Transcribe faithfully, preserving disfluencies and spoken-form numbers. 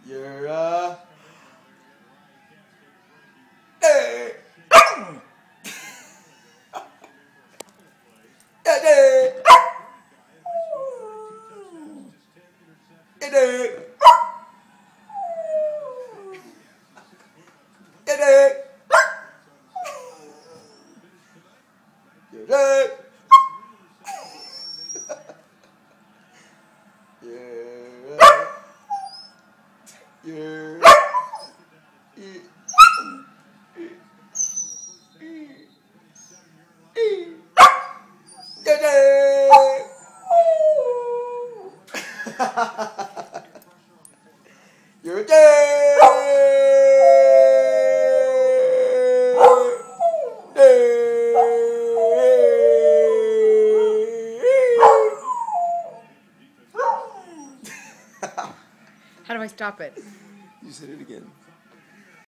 You're, uh... Hey! Hey! Hey! You're dead. How do I stop it? You said it again.